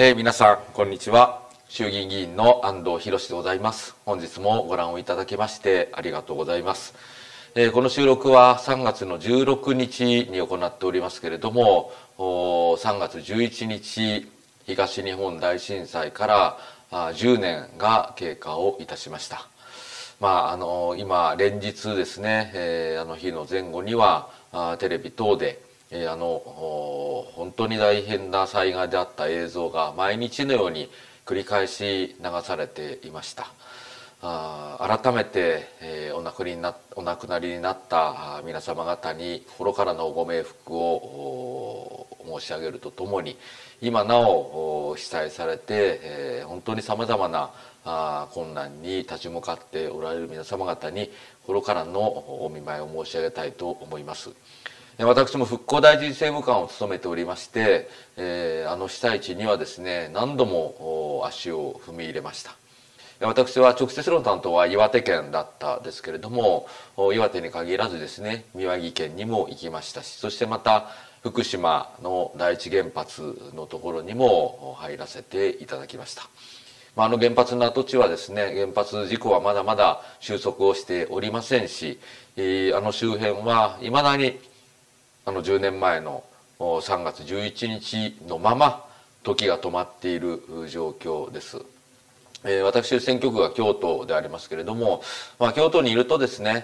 皆さんこんにちは。衆議院議員の安藤博でございます。本日もご覧をいただきましてありがとうございます。この収録は3月の16日に行っておりますけれども、3月11日東日本大震災から10年が経過をいたしました。今連日ですね、あの日の前後にはテレビ等で本当に大変な災害であった映像が毎日のように繰り返し流されていました。改めて、お亡くなりになった皆様方に心からのご冥福を申し上げるとともに、今なお被災されて、本当にさまざまな困難に立ち向かっておられる皆様方に心からのお見舞いを申し上げたいと思います。私も復興大臣政務官を務めておりまして、あの被災地にはですね、何度も足を踏み入れました。私は直接の担当は岩手県だったですけれども、岩手に限らずですね、宮城県にも行きましたし、そしてまた福島の第一原発のところにも入らせていただきました。あの原発の跡地はですね、原発事故はまだまだ収束をしておりませんし、あの周辺はいまだに10年前の3月11日のまま時が止まっている状況です。私選挙区が京都でありますけれども、京都にいるとですね、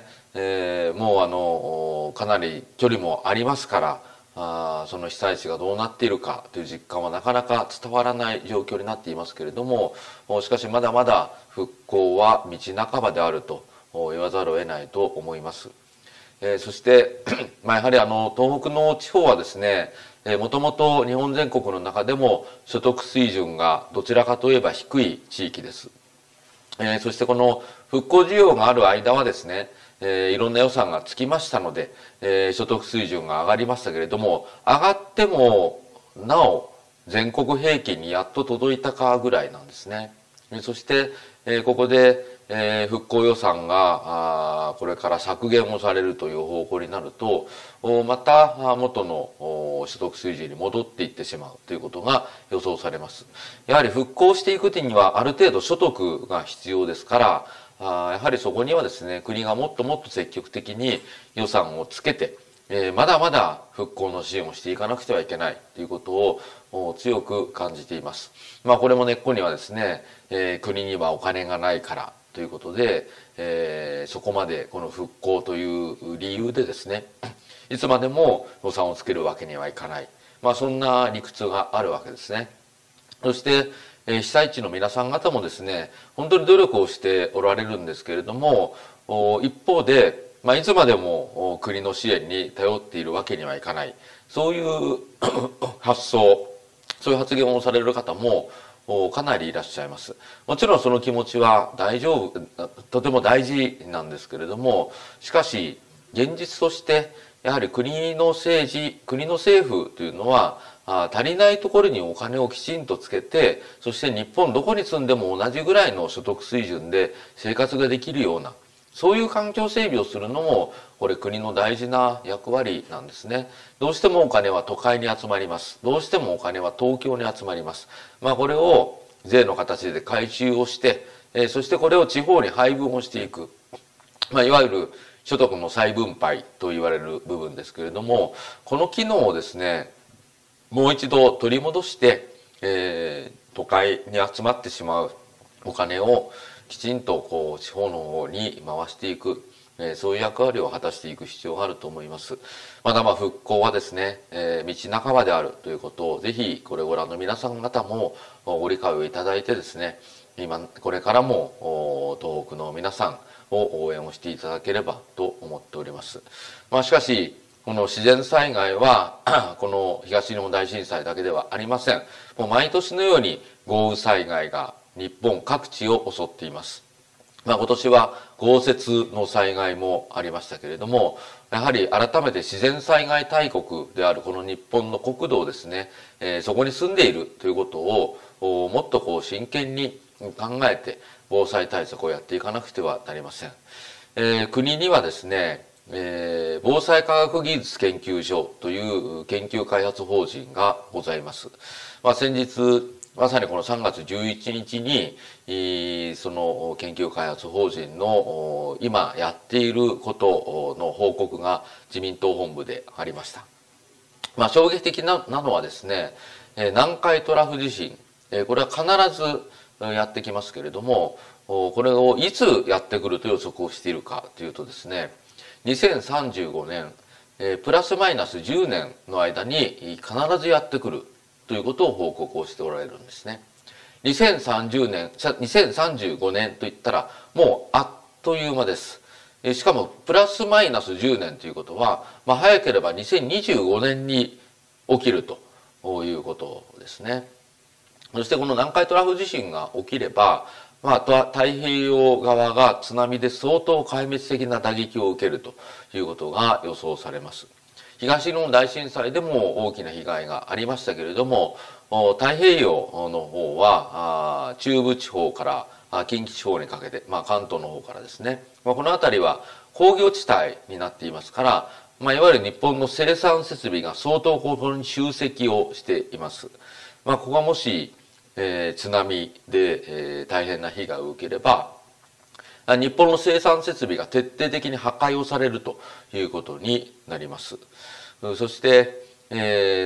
もうかなり距離もありますから、その被災地がどうなっているかという実感はなかなか伝わらない状況になっていますけれども、しかしまだまだ復興は道半ばであると言わざるを得ないと思います。そしてやはり東北の地方はですね、もともと日本全国の中でも所得水準がどちらかといえば低い地域です。そしてこの復興需要がある間はですね、いろんな予算がつきましたので、所得水準が上がりましたけれども、上がってもなお全国平均にやっと届いたかぐらいなんですね。そして、ここで復興予算がこれから削減をされるという方向になると、また元の所得水準に戻っていってしまうということが予想されます。やはり復興していくにはある程度所得が必要ですから、やはりそこにはですね、国がもっともっと積極的に予算をつけて、まだまだ復興の支援をしていかなくてはいけないということを強く感じています。これも根っこにはですね、国にはお金がないからということで、そこまでこの復興という理由でですね、いつまでも予算をつけるわけにはいかない、そんな理屈があるわけですね。そして、被災地の皆さん方もですね、本当に努力をしておられるんですけれども、一方で、いつまでも国の支援に頼っているわけにはいかない、そういう発想、そういう発言をされる方もかなりいらっしゃいます。もちろんその気持ちは大丈夫、とても大事なんですけれども、しかし現実としてやはり国の政治、国の政府というのは足りないところにお金をきちんとつけて、そして日本どこに住んでも同じぐらいの所得水準で生活ができるような、そういう環境整備をするのもこれ国の大事な役割なんですね。どうしてもお金は都会に集まります。どうしてもお金は東京に集まります。これを税の形で回収をして、そしてこれを地方に配分をしていく、いわゆる所得の再分配と言われる部分ですけれども、この機能をですね、もう一度取り戻して、都会に集まってしまうお金をきちんと地方の方に回していく、そういう役割を果たしていく必要があると思います。まだ復興はですね、道半ばであるということをぜひこれをご覧の皆さん方もご理解をいただいてですね、これからも東北の皆さんを応援をしていただければと思っております。しかしこの自然災害はこの東日本大震災だけではありません。もう毎年のように豪雨災害が日本各地を襲っています。今年は豪雪の災害もありましたけれども、やはり改めて自然災害大国であるこの日本の国土をですね、そこに住んでいるということをもっと真剣に考えて防災対策をやっていかなくてはなりません。国にはですね、防災科学技術研究所という研究開発法人がございます。先日まさにこの3月11日にその研究開発法人の今やっていることの報告が自民党本部でありました。衝撃的なのはですね、南海トラフ地震、これは必ずやってきますけれども、これをいつやってくると予測をしているかというとですね、2035年、プラスマイナス10年の間に必ずやってくるということを報告をしておられるんですね。2030年、2035年といったらもうあっという間です。しかもプラスマイナス10年ということは、早ければ2025年に起きるということですね。そしてこの南海トラフ地震が起きれば、太平洋側が津波で相当壊滅的な打撃を受けるということが予想されます。東日本大震災でも大きな被害がありましたけれども、太平洋の方は中部地方から近畿地方にかけて、関東の方からですね、この辺りは工業地帯になっていますから、いわゆる日本の生産設備が相当ここに集積をしています。ここがもし、津波で、大変な被害を受ければ、日本の生産設備が徹底的に破壊をされるということになります。そして、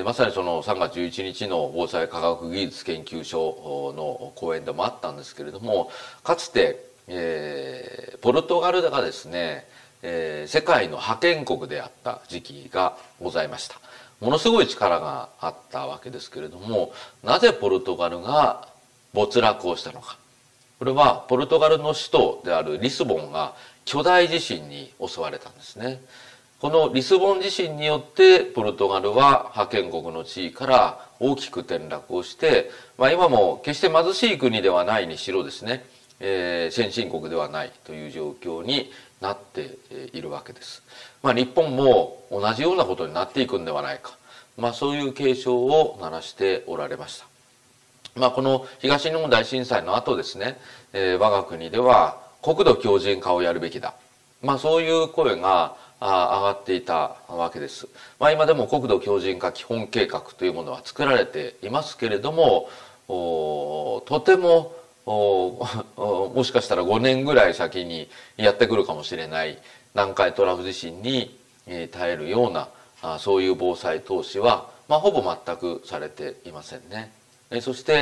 まさにその3月11日の防災科学技術研究所の講演でもあったんですけれども、かつて、ポルトガルがですね、世界の覇権国であった時期がございました。ものすごい力があったわけですけれども、なぜポルトガルが没落をしたのか。これはポルトガルの首都であるリスボンが巨大地震に襲われたんですね。このリスボン地震によってポルトガルは覇権国の地位から大きく転落をして、今も決して貧しい国ではないにしろですね、先進国ではないという状況になっているわけです。日本も同じようなことになっていくんではないか、そういう警鐘を鳴らしておられました。この東日本大震災の後ですね、我が国では国土強靭化をやるべきだ。そういう声が上がっていたわけです。今でも国土強靭化基本計画というものは作られていますけれども、とてももしかしたら5年ぐらい先にやってくるかもしれない南海トラフ地震に耐えるようなそういう防災投資は、ほぼ全くされていませんね。そして、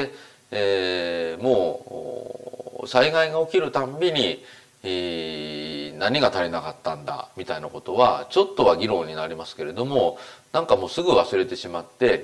もう災害が起きるたんびに、何が足りなかったんだみたいなことはちょっとは議論になりますけれども、なんかもうすぐ忘れてしまって、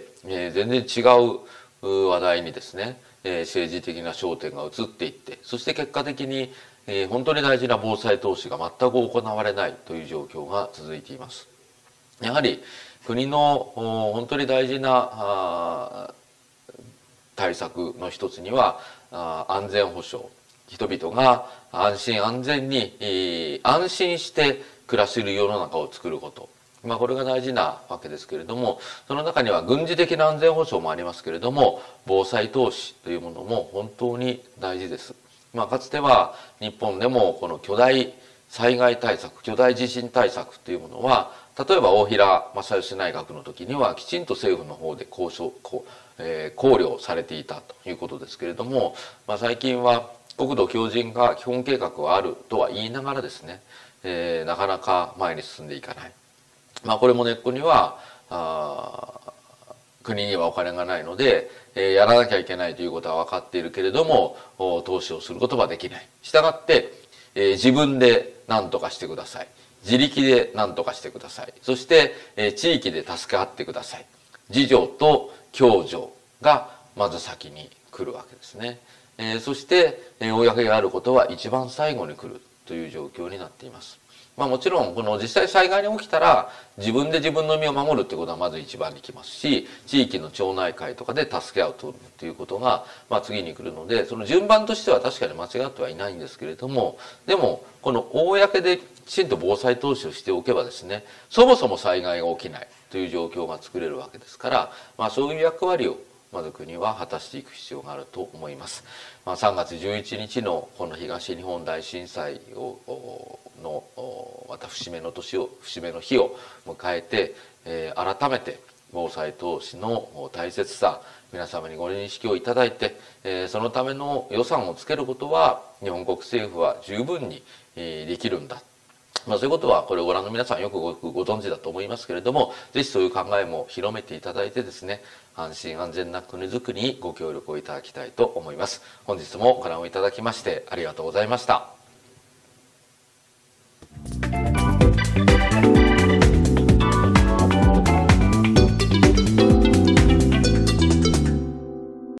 全然違う話題にですね、政治的な焦点が移っていって、そして結果的に、本当に大事な防災投資が全く行われないという状況が続いています。やはり国の本当に大事な対策の一つには安全保障、人々が安心安全に安心して暮らせる世の中を作ること、これが大事なわけですけれども、その中には軍事的な安全保障もありますけれども、防災投資というものも本当に大事です。かつては日本でもこの巨大災害対策、巨大地震対策というものは、例えば大平正芳内閣の時にはきちんと政府の方で考慮されていたということですけれども、最近は国土強靭化基本計画はあるとは言いながらですね、なかなか前に進んでいかない。これも根っこには国にはお金がないので、やらなきゃいけないということは分かっているけれども投資をすることはできない。したがって、自分で何とかしてください。自力で何とかしてください。そして、地域で助け合ってください。自助と共助がまず先に来るわけですね。そして、公があることは一番最後に来るという状況になっています。もちろんこの実際災害に起きたら自分で自分の身を守るってことはまず一番に来ますし、地域の町内会とかで助け合うということが次に来るので、その順番としては確かに間違ってはいないんですけれども、でもこの公できちんと防災投資をしておけばですね、そもそも災害が起きないという状況が作れるわけですから、そういう役割をまず国は果たしていく必要があると思います。3月11日のこの東日本大震災のまた節目の日を迎えて、改めて防災投資の大切さ、皆様にご認識をいただいて、そのための予算をつけることは日本国政府は十分にできるんだ。そういうことはこれをご覧の皆さんよくご存知だと思いますけれども、ぜひそういう考えも広めていただいてですね、安心安全な国づくりにご協力をいただきたいと思います。本日もご覧をいただきましてありがとうございました。